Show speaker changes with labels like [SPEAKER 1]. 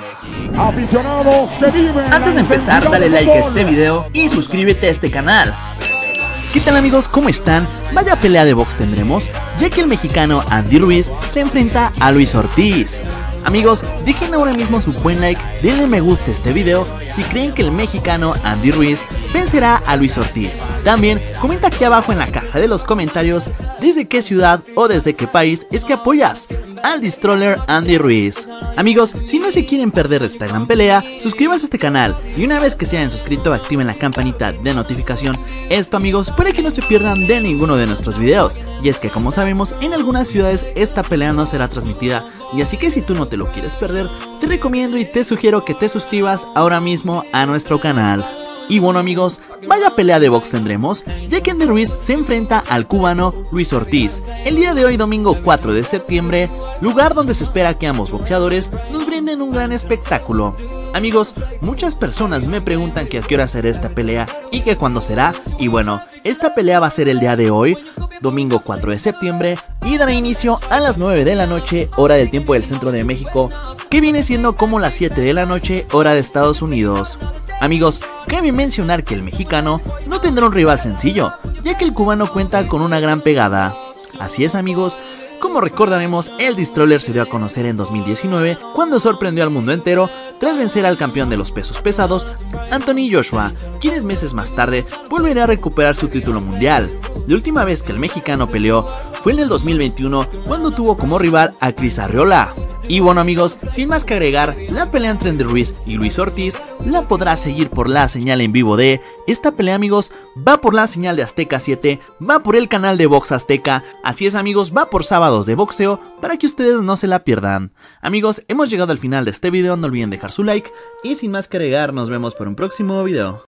[SPEAKER 1] Aficionados que viven.
[SPEAKER 2] Antes de empezar, dale like a este video y suscríbete a este canal. ¿Qué tal amigos? ¿Cómo están? Vaya pelea de box tendremos, ya que el mexicano Andy Ruiz se enfrenta a Luis Ortiz. Amigos, dejen ahora mismo su buen like, denle me gusta a este video si creen que el mexicano Andy Ruiz vencerá a Luis Ortiz. También comenta aquí abajo en la caja de los comentarios desde qué ciudad o desde qué país es que apoyas al Destroyer Andy Ruiz. Amigos, si no se quieren perder esta gran pelea, suscríbanse a este canal y una vez que se hayan suscrito activen la campanita de notificación. Esto amigos, para que no se pierdan de ninguno de nuestros videos. Y es que como sabemos, en algunas ciudades esta pelea no será transmitida, y así que si tú no te lo quieres perder, te recomiendo y te sugiero que te suscribas ahora mismo a nuestro canal. Y bueno amigos, vaya pelea de box tendremos, ya que Andy Ruiz se enfrenta al cubano Luis Ortiz el día de hoy, domingo 4 de septiembre, lugar donde se espera que ambos boxeadores nos brinden un gran espectáculo. Amigos, muchas personas me preguntan que a qué hora será esta pelea y que cuándo será, y bueno, esta pelea va a ser el día de hoy, domingo 4 de septiembre, y dará inicio a las 9 de la noche, hora del tiempo del centro de México, que viene siendo como las 7 de la noche, hora de Estados Unidos. Amigos, cabe mencionar que el mexicano no tendrá un rival sencillo, ya que el cubano cuenta con una gran pegada. Así es amigos, como recordaremos, el Destroyer se dio a conocer en 2019 cuando sorprendió al mundo entero tras vencer al campeón de los pesos pesados, Anthony Joshua, quien meses más tarde volverá a recuperar su título mundial. La última vez que el mexicano peleó fue en el 2021 cuando tuvo como rival a Chris Arreola. Y bueno amigos, sin más que agregar, la pelea entre Andy Ruiz y Luis Ortiz la podrá seguir por la señal en vivo de... Esta pelea amigos va por la señal de Azteca 7, va por el canal de Box Azteca, así es amigos, va por sábados de boxeo para que ustedes no se la pierdan. Amigos, hemos llegado al final de este video, no olviden dejar su like y sin más que agregar, nos vemos por un próximo video.